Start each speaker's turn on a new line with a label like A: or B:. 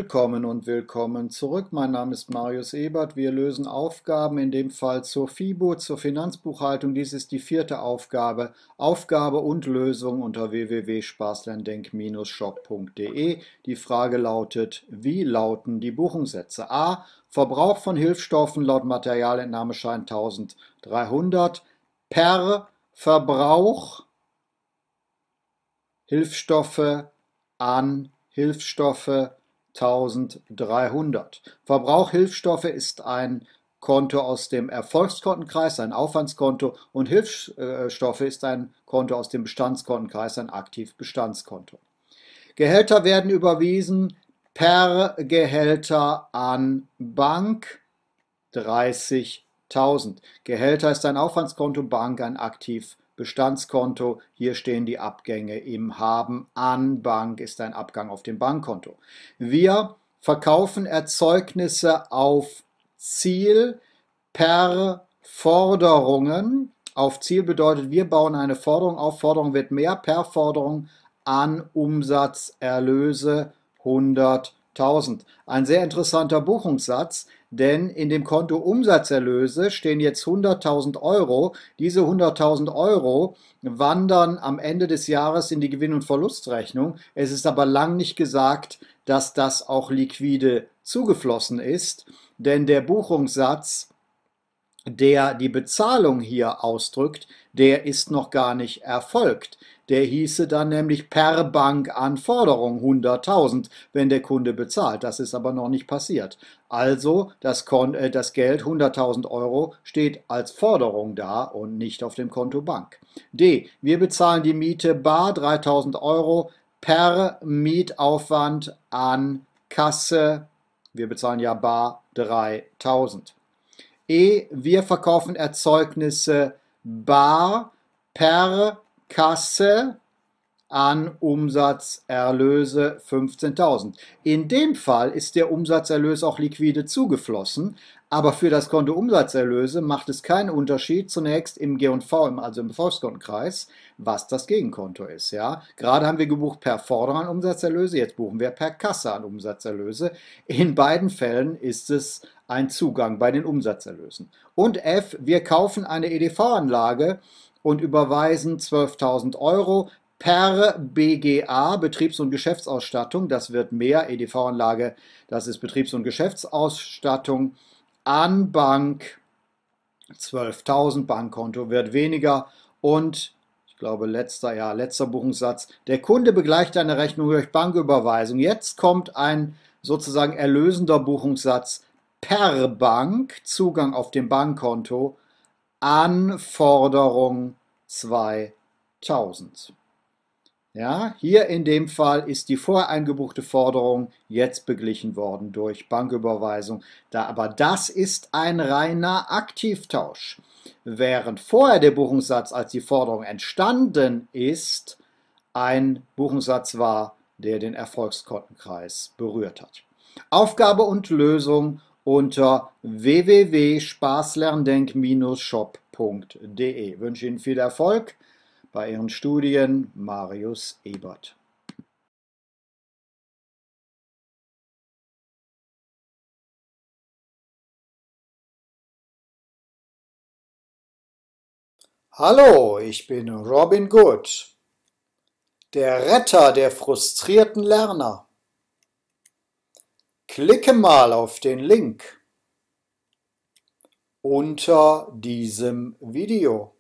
A: Willkommen und willkommen zurück. Mein Name ist Marius Ebert. Wir lösen Aufgaben, in dem Fall zur FIBO, zur Finanzbuchhaltung. Dies ist die 4. Aufgabe. Aufgabe und Lösung unter www.spaßlerndenk-shop.de. Die Frage lautet, wie lauten die Buchungssätze? A. Verbrauch von Hilfsstoffen laut Materialentnahmeschein 1300 per Verbrauch Hilfsstoffe an Hilfsstoffe 1300. Verbrauch Hilfsstoffe ist ein Konto aus dem Erfolgskontenkreis, ein Aufwandskonto, und Hilfsstoffe ist ein Konto aus dem Bestandskontenkreis, ein Aktivbestandskonto. Gehälter werden überwiesen per Gehälter an Bank 30.000. Gehälter ist ein Aufwandskonto, Bank ein Aktivbestandskonto. Hier stehen die Abgänge im Haben. An Bank ist ein Abgang auf dem Bankkonto. Wir verkaufen Erzeugnisse auf Ziel per Forderungen. Auf Ziel bedeutet, wir bauen eine Forderung auf. Forderung wird mehr per Forderung an Umsatzerlöse 100.000. Ein sehr interessanter Buchungssatz, denn in dem Konto Umsatzerlöse stehen jetzt 100.000 Euro. Diese 100.000 Euro wandern am Ende des Jahres in die Gewinn- und Verlustrechnung. Es ist aber lang nicht gesagt, dass das auch liquide zugeflossen ist, denn der Buchungssatz, der die Bezahlung hier ausdrückt, der ist noch gar nicht erfolgt. Der hieße dann nämlich per Bankanforderung 100.000, wenn der Kunde bezahlt. Das ist aber noch nicht passiert. Also das Geld 100.000 Euro steht als Forderung da und nicht auf dem Konto Bank. D. Wir bezahlen die Miete bar 3.000 Euro per Mietaufwand an Kasse. Wir bezahlen ja bar 3.000. E. Wir verkaufen Erzeugnisse bar per Kasse an Umsatzerlöse 15.000. In dem Fall ist der Umsatzerlös auch liquide zugeflossen, aber für das Konto Umsatzerlöse macht es keinen Unterschied zunächst im G&V, also im Erfolgskontenkreis, was das Gegenkonto ist. Ja? Gerade haben wir gebucht per Forderung an Umsatzerlöse, jetzt buchen wir per Kasse an Umsatzerlöse. In beiden Fällen ist es ein Zugang bei den Umsatzerlösen. Und F, wir kaufen eine EDV-Anlage und überweisen 12.000 Euro per BGA, Betriebs- und Geschäftsausstattung. Das wird mehr, EDV-Anlage, das ist Betriebs- und Geschäftsausstattung, an Bank 12.000, Bankkonto wird weniger und ich glaube letzter Buchungssatz, der Kunde begleicht eine Rechnung durch Banküberweisung. Jetzt kommt ein sozusagen erlösender Buchungssatz per Bank, Zugang auf dem Bankkonto, Anforderung 2000. Ja, hier in dem Fall ist die vorher eingebuchte Forderung jetzt beglichen worden durch Banküberweisung. Aber das ist ein reiner Aktivtausch. Während vorher der Buchungssatz, als die Forderung entstanden ist, ein Buchungssatz war, der den Erfolgskontenkreis berührt hat. Aufgabe und Lösung unter www.spaßlerndenk-shop.de. Ich wünsche Ihnen viel Erfolg bei Ihren Studien. Marius Ebert. Hallo, ich bin Robin Good, der Retter der frustrierten Lerner. Klicke mal auf den Link unter diesem Video.